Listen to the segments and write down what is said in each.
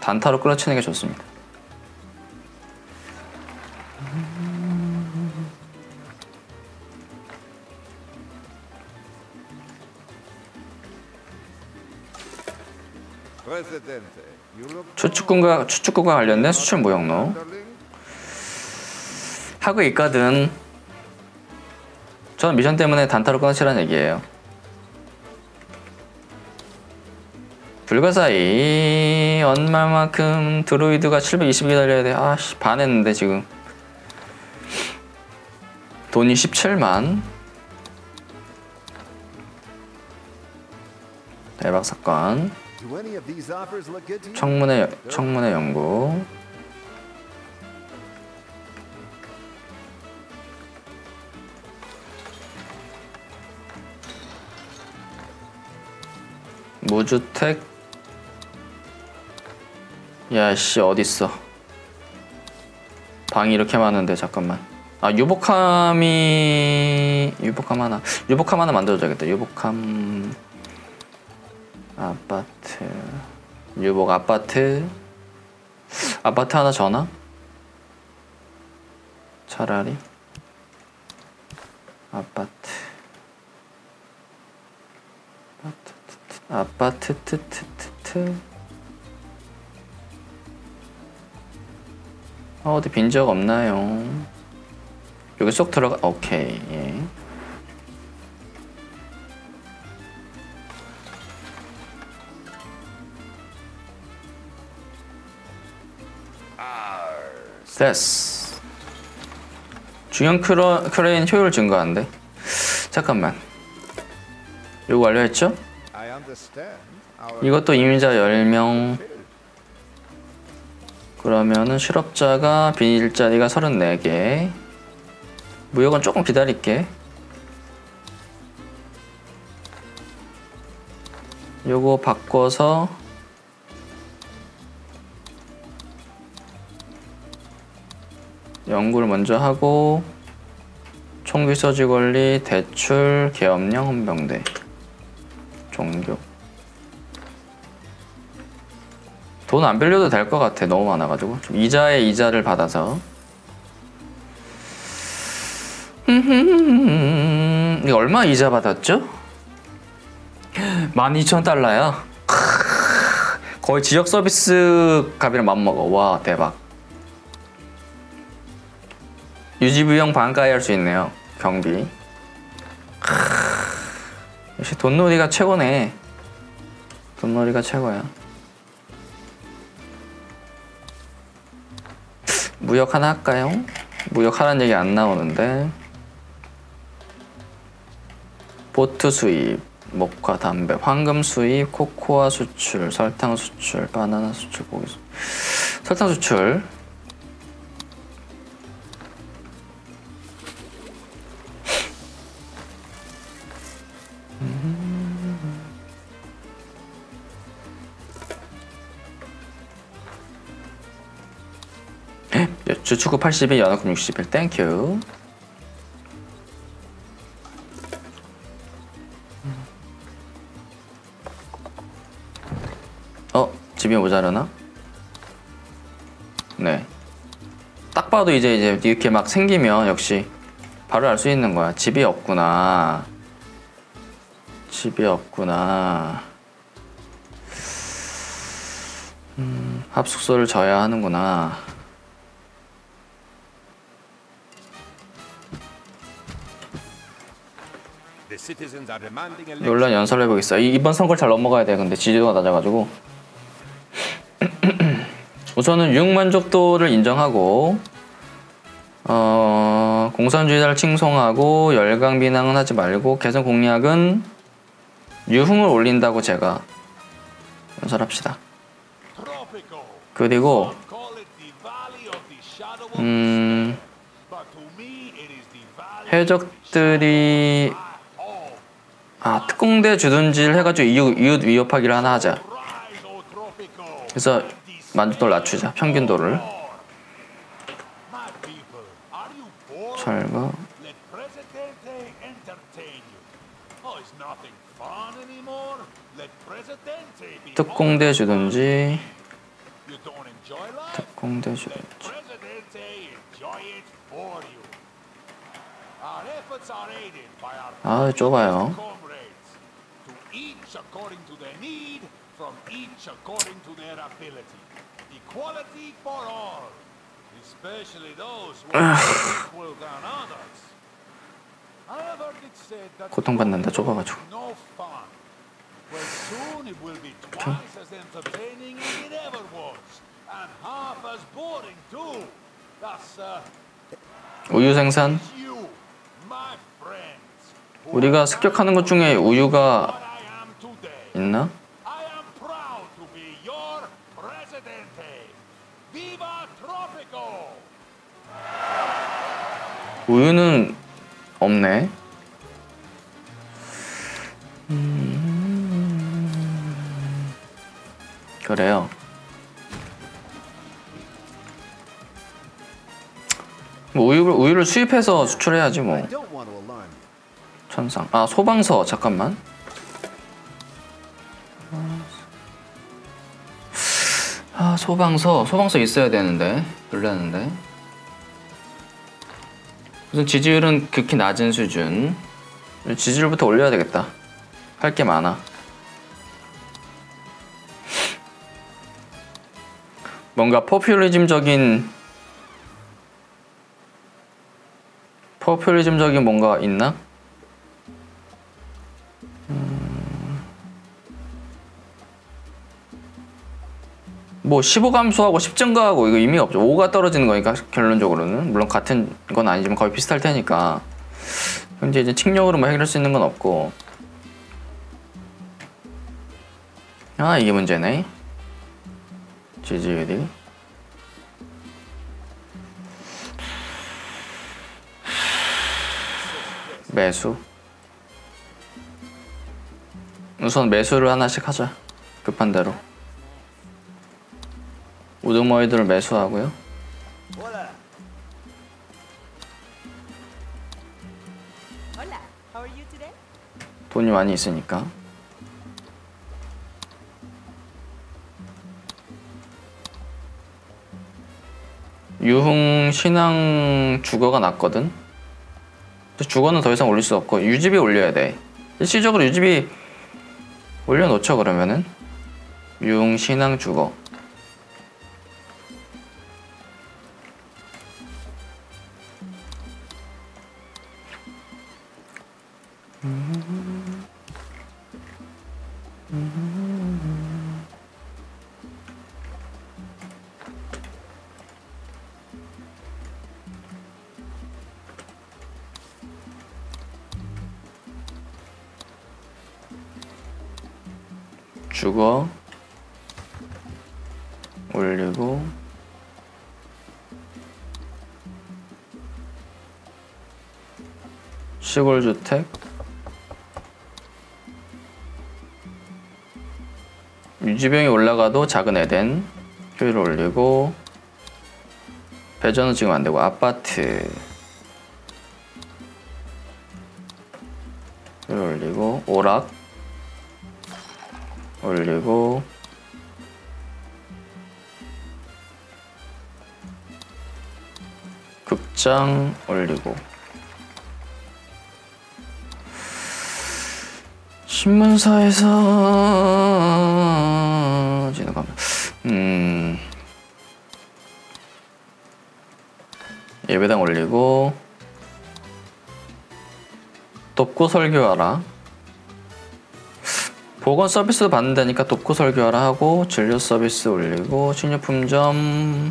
단타로 끌어치는 게 좋습니다. 추측군과 관련된 수출 무역로 하고 있거든. 저는 미션 때문에 단타로 끊어치라는 얘기예요. 불가사의 얼마만큼 드로이드가 720 기다려야 돼. 아씨 반했는데 지금 돈이 17만. 대박 사건. 청문회 연구. 무주택. 야씨 어딨어. 방이 이렇게 많은데 잠깐만. 아 유복함 하나 만들어줘야겠다. 유복함 아파트. 유복 아파트 하나 전화? 차라리 아파트 어디 빈적 없나요? 여기 쏙 들어가. 오케이. 예. 됐어. 중형 크레인 효율 증가한대. 잠깐만. 이거 완료했죠? 이것도 임의자 10명. 그러면은 실업자가 비일자리가 34개. 무역은 조금 기다릴게. 요거 바꿔서 연구를 먼저 하고 총기 소지 권리, 대출, 계엄령, 헌병대, 종교. 돈 안 빌려도 될 것 같아. 너무 많아가지고. 좀 이자에 이자를 받아서. 이거 얼마 이자 받았죠? 12,000달러야. 거의 지역 서비스 값이랑 맞먹어. 와 대박. 유지비용 반가이 할 수 있네요. 경비. 역시 돈놀이가 최고네. 돈놀이가 최고야. 무역 하나 할까요? 무역 하라는 얘기 안 나오는데. 보트 수입, 목화, 담배, 황금 수입, 코코아 수출, 설탕 수출, 바나나 수출, 고기 수출. 설탕 수출. 주축구 82, 연합금 61, 땡큐. 집이 모자라나? 네. 딱 봐도 이제 이렇게 막 생기면 역시 바로 알 수 있는 거야. 집이 없구나. 집이 없구나. 합숙소를 져야 하는구나. 논란 연설해보겠어. 이번 선거를 잘 넘어가야 돼. 근데 지지도가 낮아가지고. 우선은 유흥만족도를 인정하고 공산주의자를 칭송하고 열강 비난은 하지 말고 개선 공약은 유흥을 올린다고 제가 연설합시다. 그리고 해적들이 특공대 주둔지를 해가지고 이웃 위협하기를 하나 하자. 그래서 만족도를 낮추자. 평균도를. 철거. 특공대 주둔지. 홍대주. 아, 좁아요. 고통받는다, 좁아가지고. 오케이. 우유 생산. 우리가 습격하는 것 중에 우유가 있나? 우유는 없네. 그래요. 뭐 우유를 수입해서 수출해야지 뭐. 천상. 아, 소방서. 잠깐만. 아, 소방서 있어야 되는데. 놀랐는데. 우선 지지율은 극히 낮은 수준. 지지율부터 올려야 되겠다. 할 게 많아. 뭔가 포퓰리즘적인 뭔가 있나? 뭐 15 감소하고 10 증가하고 이거 의미가 없죠. 5가 떨어지는 거니까 결론적으로는. 물론 같은 건 아니지만 거의 비슷할 테니까. 근데 이제 칙력으로 뭐 해결할 수 있는 건 없고. 아, 이게 문제네. 지지율이. 매수. 우선 매수를 하나씩 하자. 급한 대로. 우두머리들을 매수하고요. 돈이 많이 있으니까. 유흥, 신앙, 주거가 낮거든. 주거는 더 이상 올릴 수 없고 유지비 올려야 돼. 일시적으로 유지비 올려놓죠. 그러면은 유흥, 신앙, 주거. 주거 올리고 시골주택 유지비용이 올라가도 작은 에덴 효율을 올리고 배전은 지금 안되고 아파트 효율 올리고 오락 올리고 극장 올리고 신문사에서 지나가면 예배당 올리고 돕고 설교하라. 보건 서비스도 받는다니까 돕고 설교하라 하고 진료 서비스 올리고 식료품점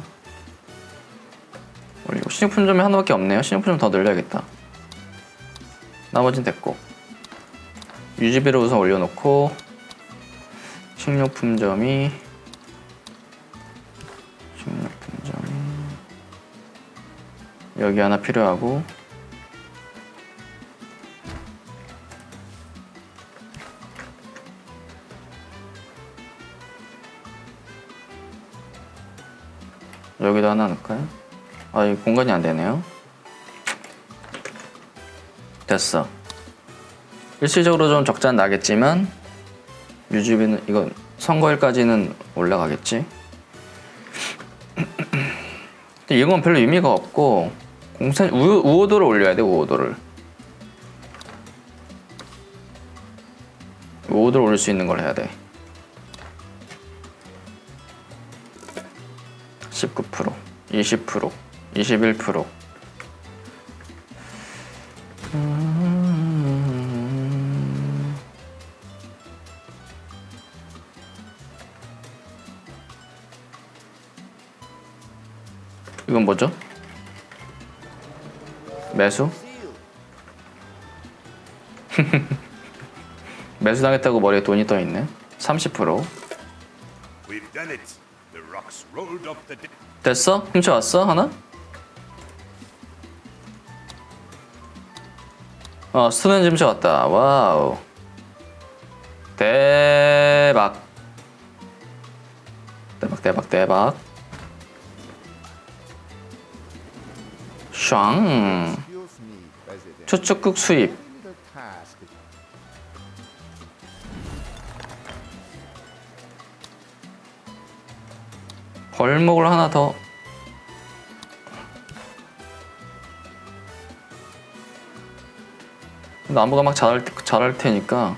올리고 식료품점이 하나밖에 없네요. 식료품점 더 늘려야겠다. 나머진 됐고 유지비를 우선 올려놓고 식료품점이 여기 하나 필요하고 여기도 하나 넣을까요? 아, 이 공간이 안 되네요. 됐어. 일시적으로 좀 적자는 나겠지만 유지비는 이거 선거일까지는 올라가겠지. 근데 이건 별로 의미가 없고 공산 우호도를 올려야 돼. 우호도를 올릴 수 있는 걸 해야 돼. 19%, 20%, 21%. 이건 뭐죠? 매수? 매수 당했다고 머리에 돈이 떠 있네. 30%. 됐어? 훔쳐왔어? 하나? 스톤 훔쳐왔다. 와우. 대박. 대박. 샹. 추측국 수입. 벌목을 하나 더. 나무가 막 자랄 테니까.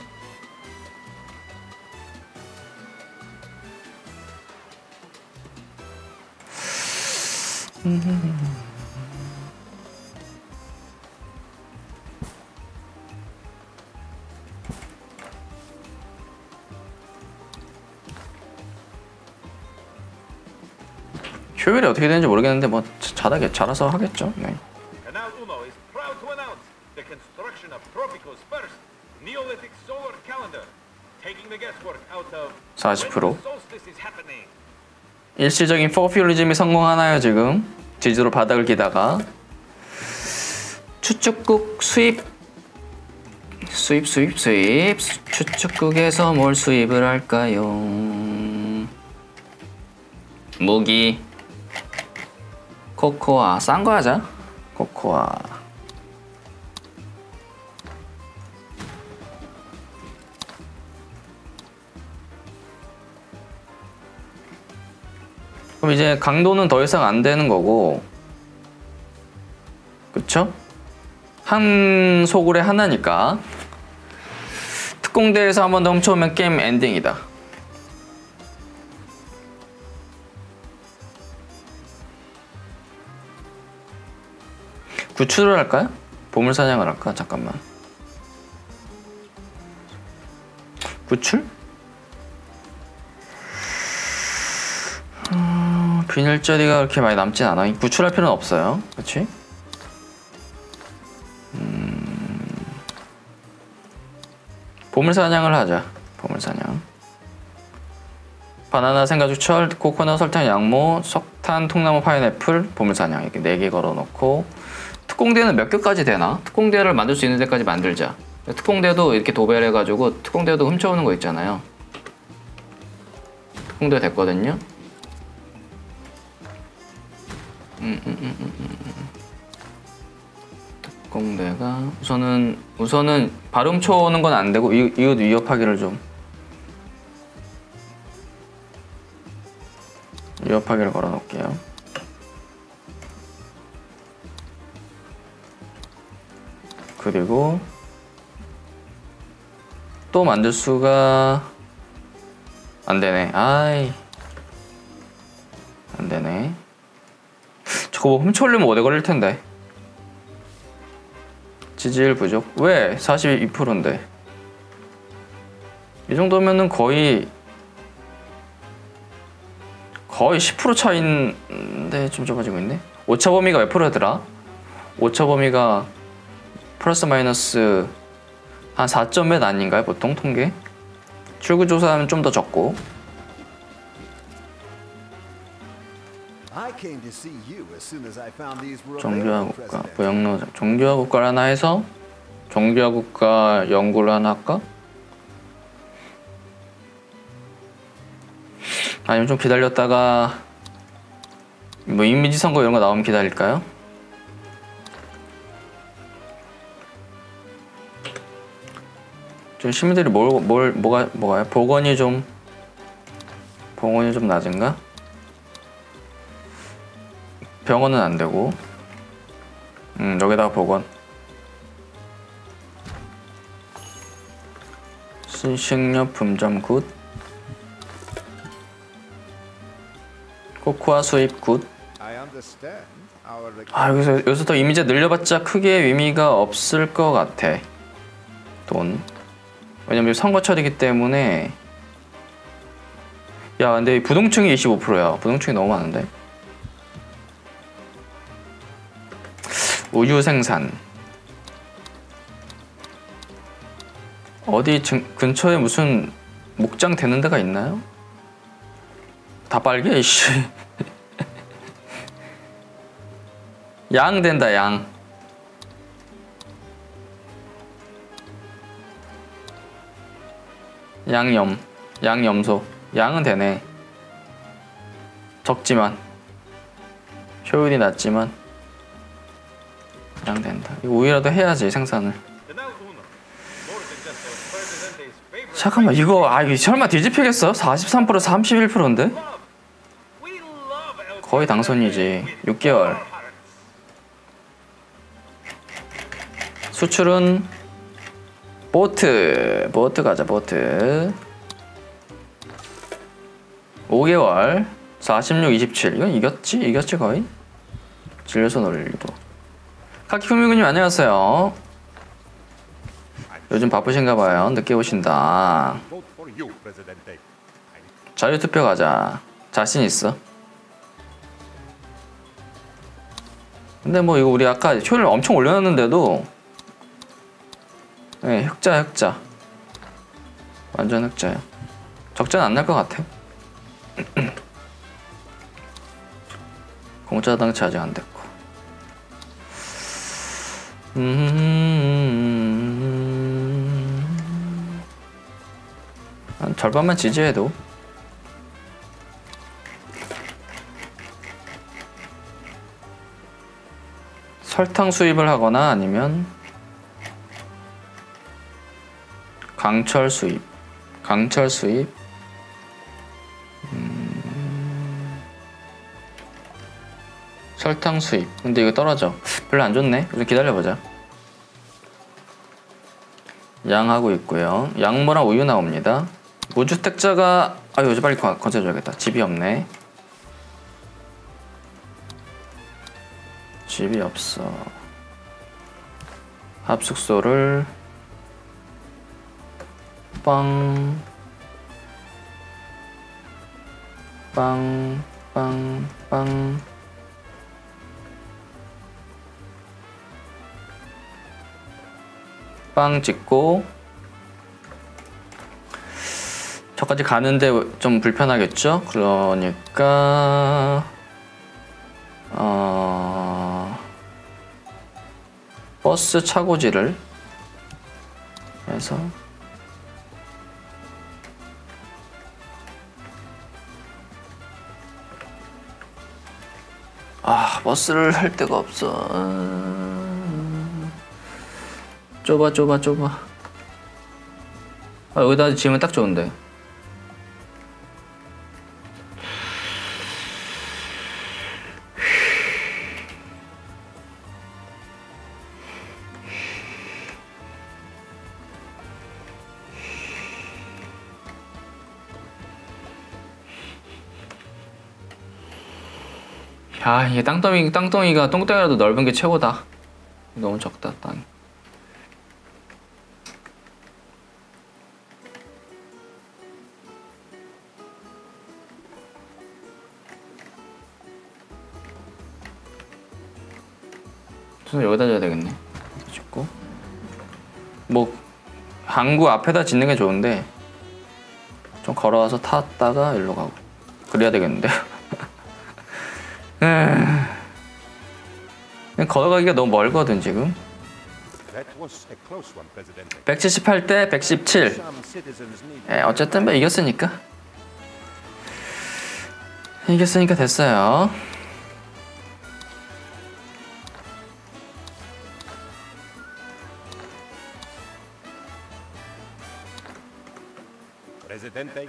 효율이 어떻게 되는지 모르겠는데 뭐 잘해서 하겠죠. 네. 40%. 일시적인 포퓰리즘이 성공하나요 지금? 지지로 바닥을 기다가. 추측국 수입. 추측국에서 뭘 수입을 할까요? 무기. 코코아. 싼 거 하자. 코코아. 그럼 이제 강도는 더 이상 안 되는 거고, 그쵸? 한 소굴에 하나니까 특공대에서 한 번 더 훔쳐오면 게임 엔딩이다. 구출을 할까요? 보물사냥을 할까? 잠깐만. 구출? 비닐자리가 그렇게 많이 남진 않아. 구출할 필요는 없어요. 그치? 보물사냥을 하자. 보물사냥. 바나나, 생가죽, 철, 코코넛, 설탕, 양모, 석탄, 통나무, 파인애플, 보물사냥. 이렇게 4개 걸어놓고. 특공대는 몇 개까지 되나? 특공대를 만들 수 있는 데까지 만들자. 특공대도 이렇게 도배를 해가지고 특공대도 훔쳐오는 거 있잖아요. 특공대 됐거든요. 특공대가 우선은 바로 훔쳐오는 건 안 되고 이웃 위협하기를 좀 위협하기를 걸어 놓을게요. 그리고 또 만들 수가 안 되네. 아이, 안 되네. 저거 뭐 훔쳐오려면 오래 걸릴 텐데. 지지율 부족. 왜? 42%인데. 이 정도면은 거의 10% 차이인데 좀 좁아지고 있네. 오차 범위가 몇 프로더라? 오차 범위가 플러스 마이너스 한 4점 몇 아닌가요? 보통 통계? 출구조사는 좀 더 적고. 정규화 국가, 무역노동, 정규화 국가를 하나 해서 정규화 국가 연구를 하나 할까? 아니면 좀 기다렸다가 뭐 이미지 선거 이런 거 나오면 기다릴까요? 좀 시민들이 뭐가요? 복원이 좀 낮은가? 병원은 안 되고. 여기다가 복원. 신식료품점 굿. 코코아 수입 굿. 여기서 더 이미지 늘려봤자 크게 의미가 없을 것 같아. 돈. 왜냐면 선거철이기 때문에. 야, 근데 부동층이 25%야. 부동층이 너무 많은데. 우유 생산. 어디 근처에 무슨 목장 되는 데가 있나요? 다 빨개 이씨. 양 된다 양. 양염소. 양은 되네. 적지만 효율이 낮지만 양 된다. 이거 우유라도 해야지 생산을. 잠깐만 이거 이거 설마 뒤집히겠어? 43% 31%인데? 거의 당선이지. 6개월. 수출은 보트 가자. 보트 5개월 46, 27. 이건 이겼지 거의. 진료선 올리고. 카키쿠미군님 안녕하세요. 요즘 바쁘신가봐요. 늦게 오신다. 자유투표 가자. 자신 있어? 근데 뭐 이거 우리 아까 효율 엄청 올려놨는데도 네, 흑자. 완전 흑자야. 적자는 안 날 것 같아. 공짜당치 아직 안 됐고. 한 절반만 지지해도. 설탕 수입을 하거나 아니면 강철 수입. 설탕 수입. 근데 이거 떨어져. 별로 안 좋네. 우리 기다려보자. 양하고 있고요. 양모랑 우유 나옵니다. 무주택자가 이거 빨리 건설해줘야겠다. 집이 없네. 집이 없어. 합숙소를 빵 찍고 저까지 가는데 좀 불편하겠죠? 그러니까 버스 차고지를 해서 버스를 할 데가 없어. 좁아. 여기다 지으면 딱 좋은데. 야, 이게 땅덩이가 똥덩이라도 넓은 게 최고다. 너무 적다, 땅이. 우선 여기다 줘야 되겠네. 짓고 뭐 항구 앞에다 짓는 게 좋은데 좀 걸어와서 탔다가 일로 가고 그래야 되겠는데. 걸어가기가 너무 멀거든 지금. 178대 117. 어쨌든 뭐 이겼으니까 됐어요.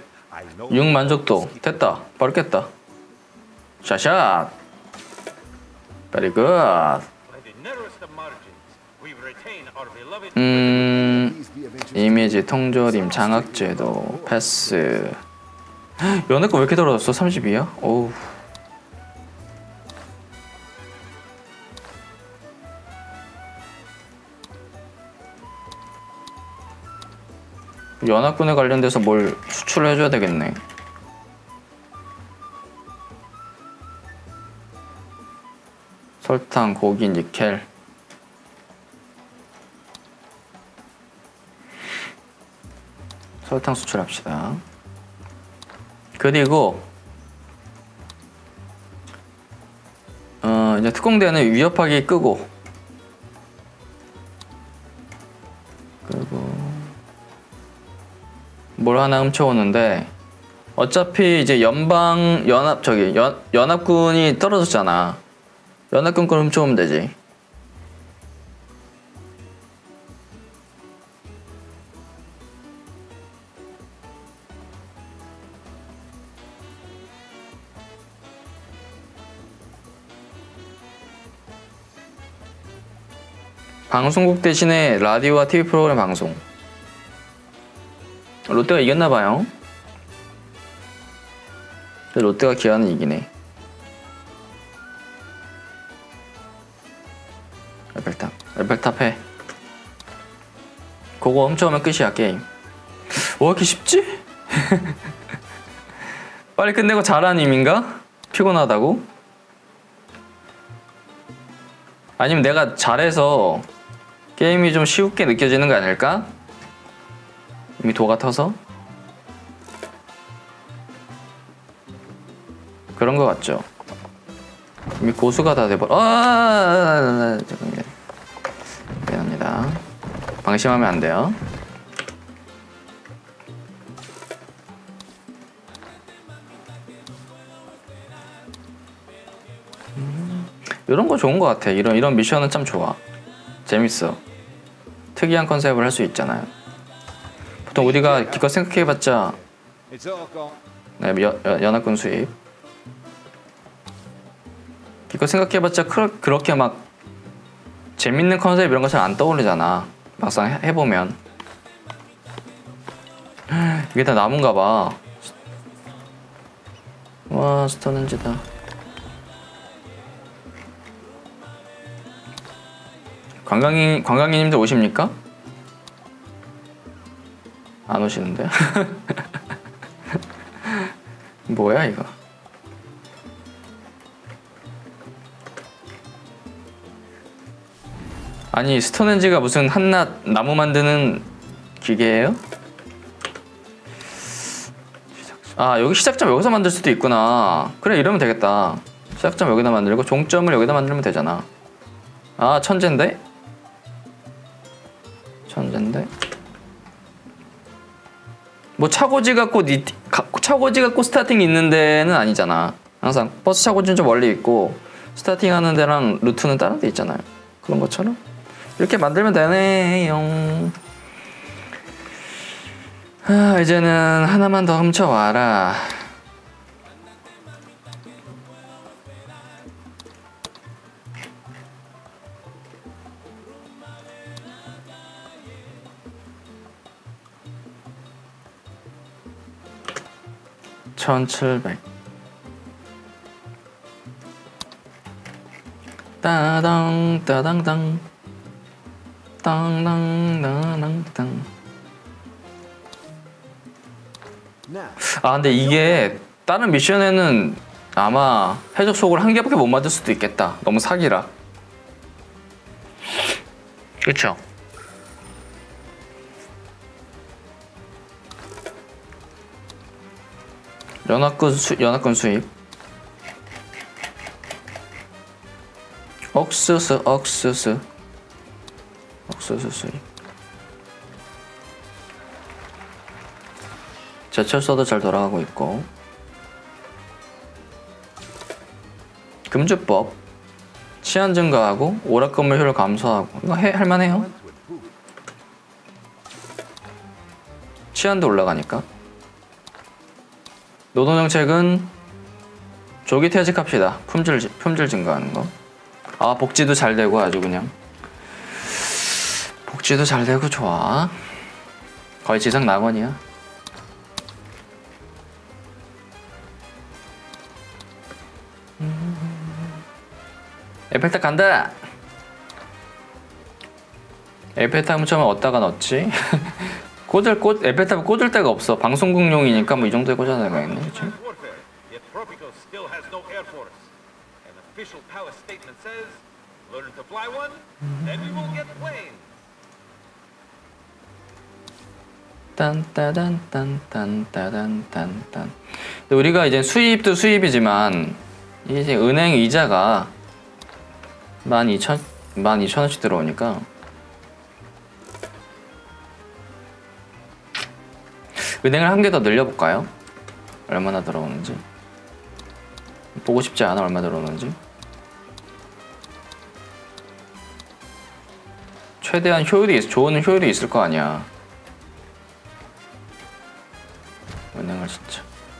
육 만족도 됐다. 바로 깼다. 샤샷. Very good. 이미지 통조림 장악제도 패스. 연애 거 왜 이렇게 떨어졌어? 32야? 어우. 연합군에 관련돼서 뭘 수출을 해줘야 되겠네. 설탕, 고기, 니켈. 설탕 수출합시다. 그리고 이제 특공대는 위협하기 끄고 뭘 하나 훔쳐오는데 어차피 이제 연합군이 떨어졌잖아. 연합군 걸 훔쳐오면 되지. 방송국 대신에 라디오와 TV 프로그램 방송. 롯데가 이겼나봐요. 롯데가 기아는 이기네. 에펠탑 해. 그거 훔쳐오면 끝이야 게임. 왜 이렇게 쉽지? 빨리 끝내고 잘하는 의미인가? 피곤하다고? 아니면 내가 잘해서 게임이 좀 쉽게 느껴지는 거 아닐까? 이미 도가 터서? 그런 거 같죠? 이미 고수가 다 돼버려. 잠깐만요. 미안합니다. 방심하면 안 돼요. 이런 거 좋은 거 같아. 이런 미션은 참 좋아. 재밌어. 특이한 컨셉을 할 수 있잖아요. 보통 우리가 기껏 생각해봤자 네, 연합군 수입. 기껏 생각해봤자 그렇게 막 재밌는 컨셉 이런 거 잘 안 떠오르잖아. 막상 해보면. 이게 다 나무인가 봐. 와, 스톤렌지다. 관광객님들 오십니까? 안 오시는데? 뭐야 이거? 아니 스톤헨지가 무슨 한낱 나무 만드는 기계예요? 아 여기 시작점 여기서 만들 수도 있구나. 그래 이러면 되겠다. 시작점 여기다 만들고 종점을 여기다 만들면 되잖아. 아 천재인데? 뭐 차고지 갖고 스타팅 있는 데는 아니잖아. 항상 버스 차고지는 좀 멀리 있고 스타팅 하는 데랑 루트는 다른 데 있잖아요. 그런 것처럼 이렇게 만들면 되네요. 이제는 하나만 더 훔쳐와라. (1700) 따당 따당당 땅땅땅땅땅. 아 근데 이게 다른 미션에는 아마 해적 속을 한 개밖에 못 만들 수도 있겠다. 너무 사기라. 그쵸? 연합군 수입. 옥수수 수입. 제철소도 잘 돌아가고 있고. 금주법. 치안 증가하고 오락 건물 효율 감소하고. 이거 할만해요. 치안도 올라가니까. 노동정책은 조기 퇴직합시다. 품질 증가하는 거. 아, 복지도 잘 되고 아주 그냥. 복지도 잘 되고 좋아. 거의 지상 낙원이야. 에펠탑 간다. 에펠탑 처음에 어디다가 넣었지? 에펠탑을 꽂을 데가 없어. 방송국용이니까 뭐 이 정도에 꽂아야 되겠네. 그치? 딴따단딴딴따단딴딴. 우리가 이제 수입도 수입이지만 이제 은행 이자가 12,000원씩 들어오니까 은행을 한 개 더 늘려볼까요? 얼마나 들어오는지 보고 싶지 않아. 얼마 들어오는지. 최대한 좋은 효율이 있을 거 아니야. 은행을 진짜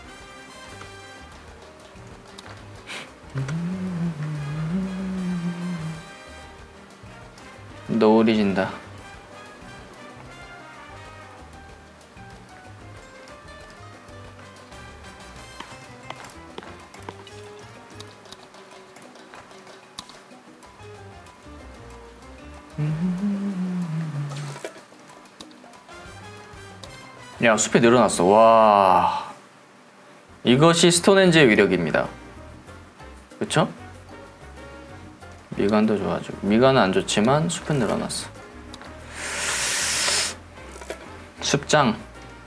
노을이 진다. 야, 숲이 늘어났어. 와, 이것이 스톤헨지의 위력입니다. 그쵸? 미간도 좋아지고, 미간은 안 좋지만 숲은 늘어났어. 숲장.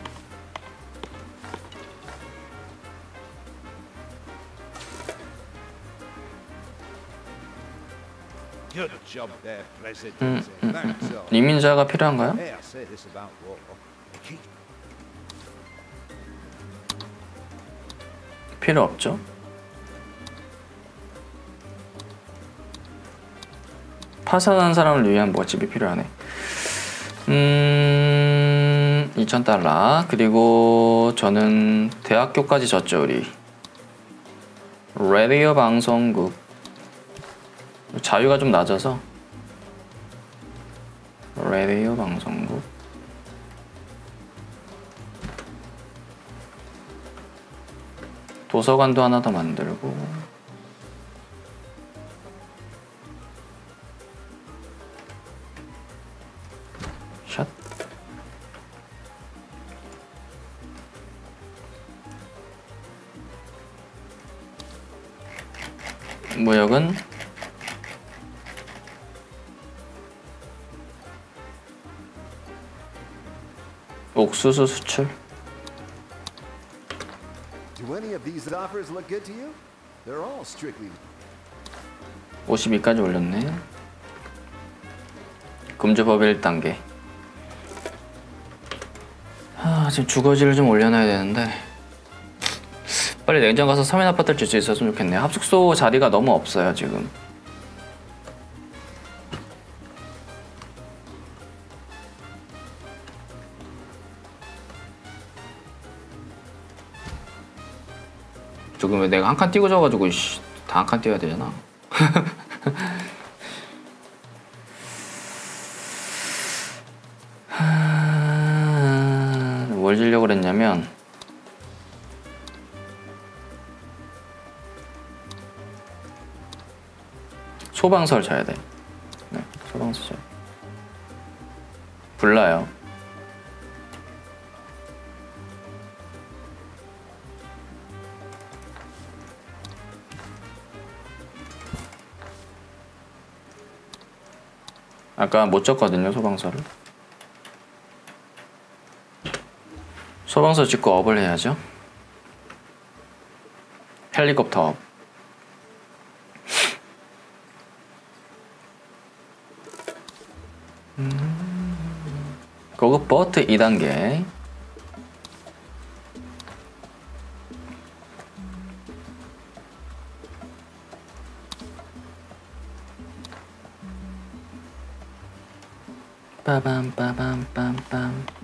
이민자가 필요한가요? 필요 없죠. 파산한 사람을 위한 멋집이 필요하네. 2,000달러. 그리고 저는 대학교까지 졌죠. 우리 라디오 방송국. 자유가 좀 낮아서 라디오 방송국. 도서관도 하나 더 만들고. 샷. 무역은 옥수수 수출. Do any of these offers look good to you? They're all strictly 52까지 올렸네. 금주법일 1단계. 지금 주거지를 좀 올려놔야 되는데 빨리 냉장 가서 3인 아파트를 줄 수 있었으면 좋겠네요. 합숙소 자리가 너무 없어요 지금. 지금 왜 내가 한 칸 띄고 져가지고 다 한 칸 띄워야 되잖아. 뭘 지려고 그랬냐면 소방서를 쳐야 돼. 네, 소방서 쳐야 돼. 불나요. 아까 못 쳤거든요, 소방서를. 소방서 짓고 업을 해야죠. 헬리콥터 업. 고급 보트 2단계. 빠밤 빠밤 빰빰.